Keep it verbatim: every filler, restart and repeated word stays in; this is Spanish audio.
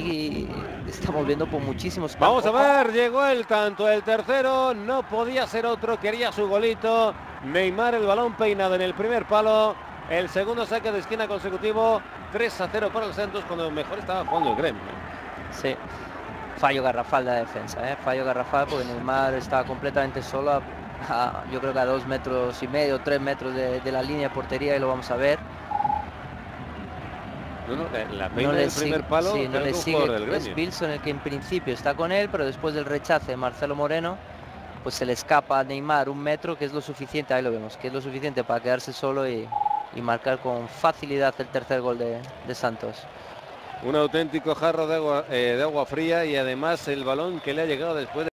aquí estamos viendo por muchísimos campos. Vamos a ver, oh. llegó el tanto, el tercero, no podía ser otro, quería su golito. Neymar, el balón peinado en el primer palo. El segundo saque de esquina consecutivo, tres a cero para el Santos, cuando mejor estaba jugando el Gremio. Sí, fallo garrafal de la defensa, ¿eh? fallo garrafal porque Neymar estaba completamente solo, a, a, yo creo que a dos metros y medio, tres metros de, de la línea de portería, y lo vamos a ver. No, no, la peina no del sigue, primer palo, sí, no le sigue, del Gremio. es Wilson el que en principio está con él, pero después del rechace de Marcelo Moreno, pues se le escapa a Neymar un metro, que es lo suficiente, ahí lo vemos, que es lo suficiente para quedarse solo y, y marcar con facilidad el tercer gol de, de Santos. Un auténtico jarro de agua, eh, de agua fría, y además el balón que le ha llegado después de